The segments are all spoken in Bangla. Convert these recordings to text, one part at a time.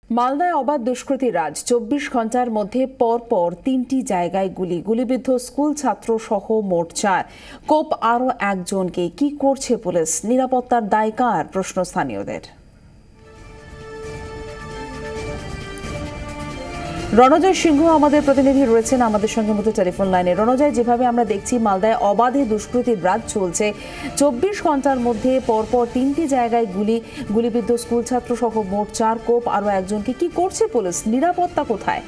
মালদায় অবাধ দুষ্কৃতী রাজ ২৪ ঘন্টার মধ্যে পরপর ৩টি জায়গায় গুলিবিদ্ধ স্কুল ছাত্র সহ মোট ৪। কোপ আরও একজনকে। কি করছে পুলিশ? নিরাপত্তার দায় কার? প্রশ্ন স্থানীয়দের। রণজয় সিংহ আমাদের প্রতিনিধি রয়েছেন আমাদের সঙ্গে মতো টেলিফোন লাইনে। রণজয়, যেভাবে আমরা দেখছি মালদায় অবাধে দুষ্কৃতির রাজ চলছে, ২৪ ঘন্টার মধ্যে পরপর ৩টি জায়গায় গুলিবিদ্ধ স্কুল ছাত্র সহ মোট ৪। কোপ আরও একজনকে। কি করছে পুলিশ? নিরাপত্তা কোথায়?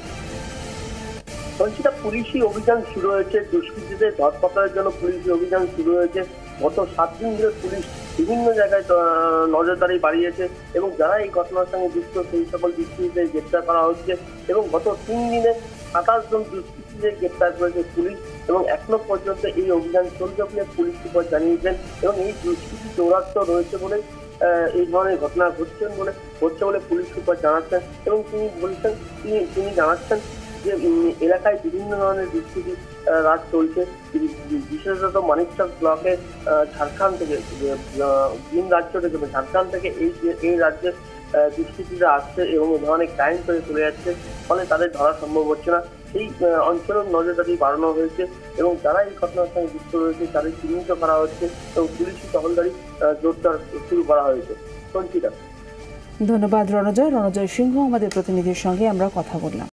পুলিশি অভিযান শুরু হয়েছে। দুষ্কৃতীদের ধরপাকড়ের জন্য পুলিশি অভিযান শুরু হয়েছে। গত ৭ দিন ধরে পুলিশ বিভিন্ন জায়গায় নজরদারি বাড়িয়েছে এবং যারা এই ঘটনার সঙ্গে যুক্ত সেই সকল দুষ্কৃতীদের গ্রেপ্তার করা হচ্ছে এবং গত ৩ দিনে ২৭ জন দুষ্কৃতীদের গ্রেপ্তার করেছে পুলিশ এবং এখনো পর্যন্ত এই অভিযান চলছে বলে পুলিশ সুপার জানিয়েছেন এবং এই দুষ্কৃতী চৌরাস্ত রয়েছে বলে এই ধরনের ঘটনা ঘটছে বলে পুলিশ সুপার জানাচ্ছেন এবং তিনি জানাচ্ছেন যে এলাকায় বিভিন্ন ধরনের দুষ্কৃতি রাজ চলছে। বিশেষত মানিকচক ব্লকের ঝাড়খণ্ড থেকে ভিন রাজ্য থেকে ঝাড়খণ্ড থেকে এই রাজ্যে দুষ্কৃতীরা আসছে এবং এই ধরনের ক্রাইম করে চলে যাচ্ছে, ফলে তাদের ধরা সম্ভব হচ্ছে না। সেই অঞ্চলের নজরদারি বাড়ানো হয়েছে এবং যারা এই ঘটনার সঙ্গে যুক্ত রয়েছে তাদের চিহ্নিত করা হচ্ছে এবং পুলিশি টহলদারি জোরদার শুরু করা হয়েছে। সঞ্চিতা। ধন্যবাদ রণজয় সিংহ আমাদের প্রতিনিধির সঙ্গে আমরা কথা বললাম।